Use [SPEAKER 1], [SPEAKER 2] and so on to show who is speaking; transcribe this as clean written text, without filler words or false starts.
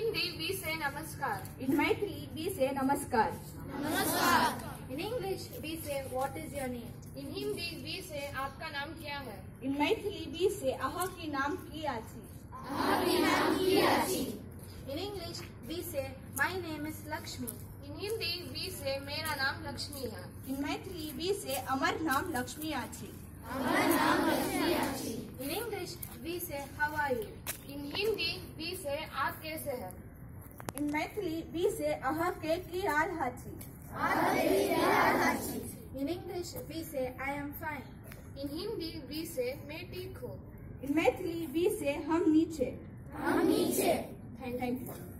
[SPEAKER 1] Hindi we say namaskar.
[SPEAKER 2] In Maithili we say namaskar.
[SPEAKER 1] Namaskar.
[SPEAKER 3] In English we say what is your name.
[SPEAKER 1] In Hindi we say आपका नाम क्या है.
[SPEAKER 2] In Maithili we say aha ki naam ki achi.
[SPEAKER 3] In English we say my name is Lakshmi.
[SPEAKER 1] In Hindi we say मेरा नाम लक्ष्मी है.
[SPEAKER 2] In Maithili we say amar naam Lakshmi achi.
[SPEAKER 3] In English we say how are you.
[SPEAKER 1] In Hindi we say आप कैसे हैं.
[SPEAKER 2] In Maithili we say aha ke ki haal hachi.
[SPEAKER 3] In English we say I am fine.
[SPEAKER 1] In Hindi we say मैं ठीक हूँ.
[SPEAKER 2] In Maithili we say hum niche.
[SPEAKER 3] Thank you.
[SPEAKER 2] Thank you.